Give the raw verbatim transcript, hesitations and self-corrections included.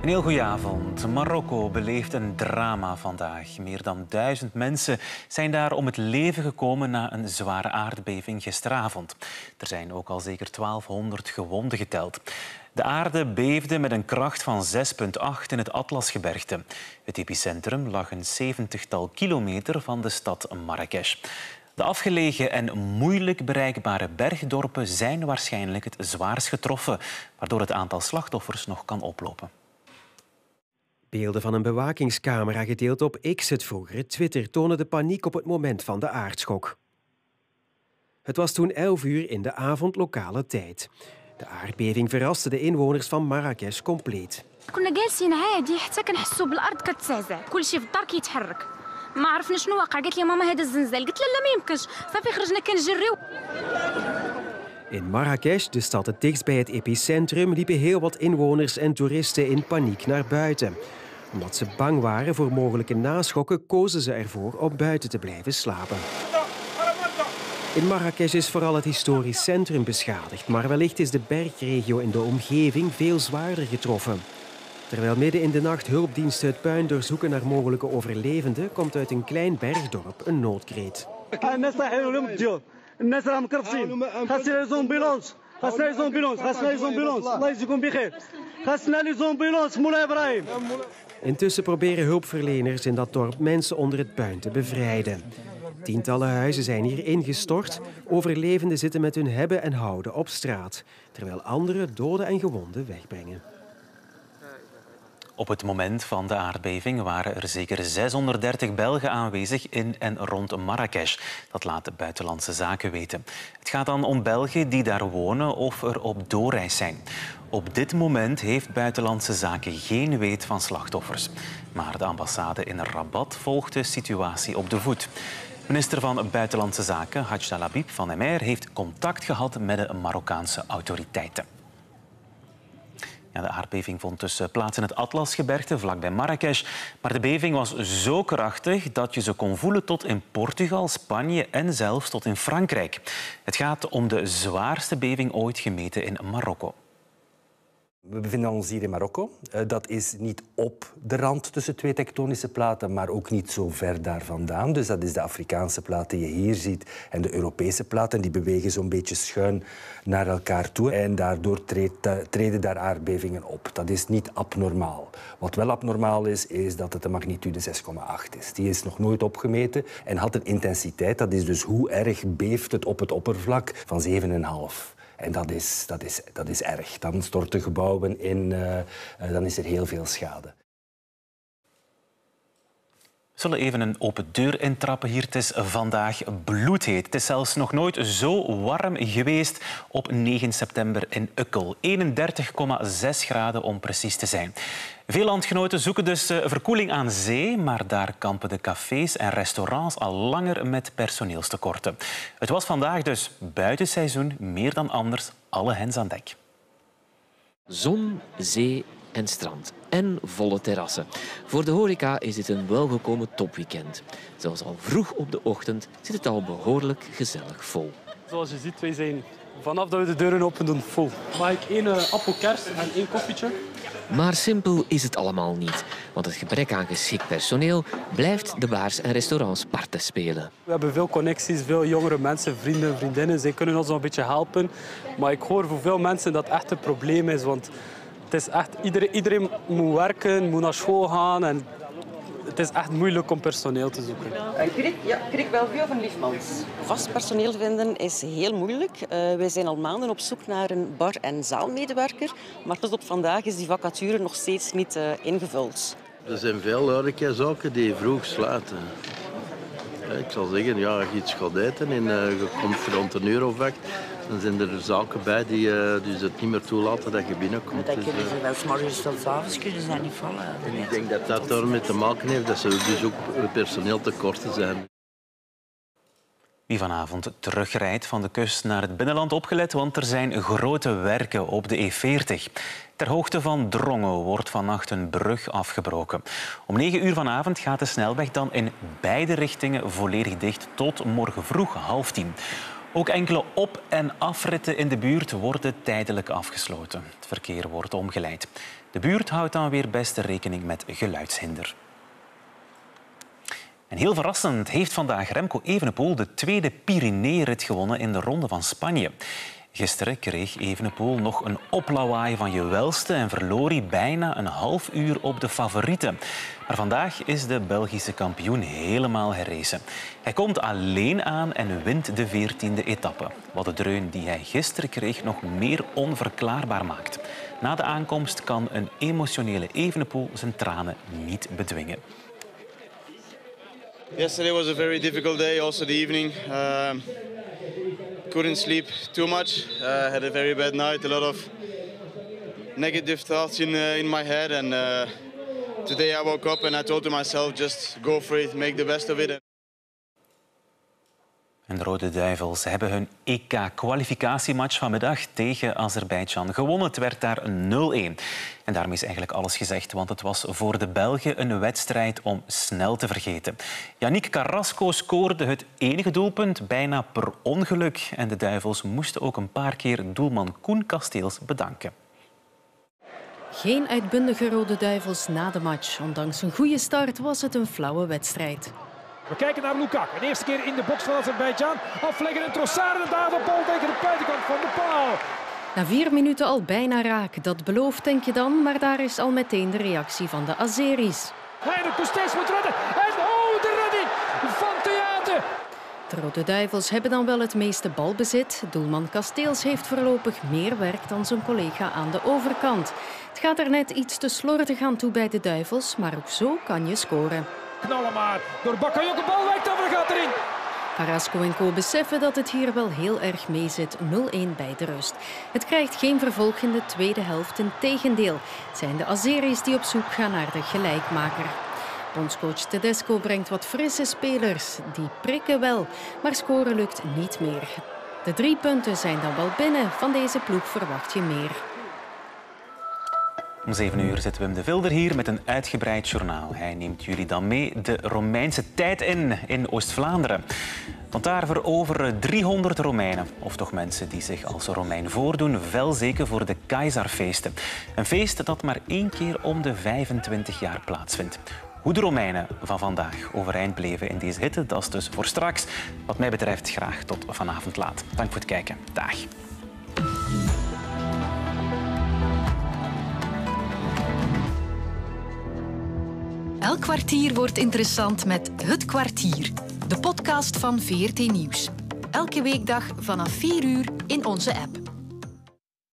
Een heel goede avond. Marokko beleeft een drama vandaag. Meer dan duizend mensen zijn daar om het leven gekomen na een zware aardbeving gisteravond. Er zijn ook al zeker twaalfhonderd gewonden geteld. De aarde beefde met een kracht van zes komma acht in het Atlasgebergte. Het epicentrum lag een zeventigtal kilometer van de stad Marrakesh. De afgelegen en moeilijk bereikbare bergdorpen zijn waarschijnlijk het zwaarst getroffen, waardoor het aantal slachtoffers nog kan oplopen. Beelden van een bewakingscamera gedeeld op X, het vroegere Twitter, tonen de paniek op het moment van de aardschok. Het was toen elf uur in de avond lokale tijd. De aardbeving verraste de inwoners van Marrakesh compleet. كنا جالسين عادي حتى كنحسوا بالارض كتزعزع كلشي في الدار كيتحرك ما عرفنا شنو واقع قالت لي ماما هذا الزلزال قلت لها لا ما يمكنش صافي خرجنا كنجريو. In Marrakesh, de stad het dichtst bij het epicentrum, liepen heel wat inwoners en toeristen in paniek naar buiten. Omdat ze bang waren voor mogelijke naschokken, kozen ze ervoor om buiten te blijven slapen. In Marrakesh is vooral het historisch centrum beschadigd, maar wellicht is de bergregio in de omgeving veel zwaarder getroffen. Terwijl midden in de nacht hulpdiensten het puin doorzoeken naar mogelijke overlevenden, komt uit een klein bergdorp een noodkreet. Intussen proberen hulpverleners in dat dorp mensen onder het puin te bevrijden. Tientallen huizen zijn hier ingestort. Overlevenden zitten met hun hebben en houden op straat, terwijl anderen doden en gewonden wegbrengen. Op het moment van de aardbeving waren er zeker zeshonderddertig Belgen aanwezig in en rond Marrakesh. Dat laat de Buitenlandse Zaken weten. Het gaat dan om Belgen die daar wonen of er op doorreis zijn. Op dit moment heeft Buitenlandse Zaken geen weet van slachtoffers. Maar de ambassade in Rabat volgt de situatie op de voet. Minister van Buitenlandse Zaken, Hadj Talabib van M R, heeft contact gehad met de Marokkaanse autoriteiten. Ja, de aardbeving vond dus plaats in het Atlasgebergte, vlakbij Marrakesh. Maar de beving was zo krachtig dat je ze kon voelen tot in Portugal, Spanje en zelfs tot in Frankrijk. Het gaat om de zwaarste beving ooit gemeten in Marokko. We bevinden ons hier in Marokko. Dat is niet op de rand tussen twee tektonische platen, maar ook niet zo ver daar vandaan. Dus dat is de Afrikaanse plaat die je hier ziet en de Europese platen. Die bewegen zo'n beetje schuin naar elkaar toe. En daardoor treden daar aardbevingen op. Dat is niet abnormaal. Wat wel abnormaal is, is dat het een magnitude zes komma acht is. Die is nog nooit opgemeten en had een intensiteit. Dat is dus hoe erg beeft het op het oppervlak van zeven komma vijf. En dat is, dat, is, dat is erg. Dan storten gebouwen in, uh, uh, dan is er heel veel schade. We zullen even een open deur intrappen hier. Het is vandaag bloedheet. Het is zelfs nog nooit zo warm geweest op negen september in Ukkel. eenendertig komma zes graden om precies te zijn. Veel landgenoten zoeken dus verkoeling aan zee, maar daar kampen de cafés en restaurants al langer met personeelstekorten. Het was vandaag dus buitenseizoen, meer dan anders, alle hens aan dek. Zon, zee en strand. En volle terrassen. Voor de horeca is dit een welgekomen topweekend. Zelfs al vroeg op de ochtend zit het al behoorlijk gezellig vol. Zoals je ziet, wij zijn vanaf dat we de deuren open doen vol. Mag ik één uh, appelkers en één koffietje? Maar simpel is het allemaal niet. Want het gebrek aan geschikt personeel blijft de bars en restaurants parten spelen. We hebben veel connecties, veel jongere mensen, vrienden, vriendinnen. Zij kunnen ons nog een beetje helpen. Maar ik hoor voor veel mensen dat het echt een probleem is. Want het is echt, iedereen, iedereen moet werken, moet naar school gaan. En het is echt moeilijk om personeel te zoeken. Uh, ja, Krik Belvio van Liefmans. Vast personeel vinden is heel moeilijk. Uh, wij zijn al maanden op zoek naar een bar- en zaalmedewerker. Maar tot op vandaag is die vacature nog steeds niet uh, ingevuld. Er zijn veel horecazaken die vroeg sluiten. Ik zal zeggen, ja, als je iets gaat eten en uh, je komt rond een uur of acht, dan zijn er zaken bij die uh, dus het niet meer toelaten dat je binnenkomt. Dat kunnen ze wel 's morgens tot 's avonds kunnen ze niet vallen. En ik denk dat dat daarmee te maken heeft dat ze dus ook personeeltekorten zijn. Wie vanavond terugrijdt van de kust naar het binnenland, opgelet, want er zijn grote werken op de E veertig. Ter hoogte van Drongen wordt vannacht een brug afgebroken. Om negen uur vanavond gaat de snelweg dan in beide richtingen volledig dicht tot morgen vroeg half tien. Ook enkele op- en afritten in de buurt worden tijdelijk afgesloten. Het verkeer wordt omgeleid. De buurt houdt dan weer best rekening met geluidshinder. En heel verrassend heeft vandaag Remco Evenepoel de tweede Pyrenee-rit gewonnen in de Ronde van Spanje. Gisteren kreeg Evenepoel nog een oplawaai van je welste en verloor hij bijna een half uur op de favorieten. Maar vandaag is de Belgische kampioen helemaal herrezen. Hij komt alleen aan en wint de veertiende etappe. Wat de dreun die hij gisteren kreeg nog meer onverklaarbaar maakt. Na de aankomst kan een emotionele Evenepoel zijn tranen niet bedwingen. Yesterday was a very difficult day, also the evening. Uh, couldn't sleep too much. Uh, had a very bad night, a lot of negative thoughts in, uh, in my head. And uh, today I woke up and I told to myself, just go for it, make the best of it. En de Rode Duivels hebben hun E K-kwalificatiematch vanmiddag tegen Azerbeidzjan gewonnen. Het werd daar nul-een. En daarmee is eigenlijk alles gezegd, want het was voor de Belgen een wedstrijd om snel te vergeten. Yannick Carrasco scoorde het enige doelpunt bijna per ongeluk. En de Duivels moesten ook een paar keer doelman Koen Kasteels bedanken. Geen uitbundige Rode Duivels na de match. Ondanks een goede start was het een flauwe wedstrijd. We kijken naar Lukaku. De eerste keer in de box van Azerbeidzjan. Afleggen en Trossard en daar de bal tegen de buitenkant van de paal. Na vier minuten al bijna raak. Dat belooft, denk je dan, maar daar is al meteen de reactie van de Azeris. Hij de Koestes moet redden. En oh, de redding van Theater. De Rode Duivels hebben dan wel het meeste balbezit. Doelman Kasteels heeft voorlopig meer werk dan zijn collega aan de overkant. Het gaat er net iets te slordig aan toe bij de Duivels, maar ook zo kan je scoren. Knallen maar door Bakayoko, bal wijkt af en gaat erin. Carrasco en co beseffen dat het hier wel heel erg mee zit. nul-een bij de rust. Het krijgt geen vervolg in de tweede helft. Integendeel, het zijn de Azeris die op zoek gaan naar de gelijkmaker. Bondscoach Tedesco brengt wat frisse spelers. Die prikken wel, maar scoren lukt niet meer. De drie punten zijn dan wel binnen. Van deze ploeg verwacht je meer. Om zeven uur zit Wim de Vilder hier met een uitgebreid journaal. Hij neemt jullie dan mee de Romeinse tijd in, in Oost-Vlaanderen. Want daar veroveren driehonderd Romeinen, of toch mensen die zich als Romein voordoen, velzeken voor de Keizersfeesten. Een feest dat maar één keer om de vijfentwintig jaar plaatsvindt. Hoe de Romeinen van vandaag overeind bleven in deze hitte, dat is dus voor straks. Wat mij betreft graag tot vanavond laat. Dank voor het kijken. Dag. Elk kwartier wordt interessant met Het Kwartier, de podcast van V R T Nieuws. Elke weekdag vanaf vier uur in onze app.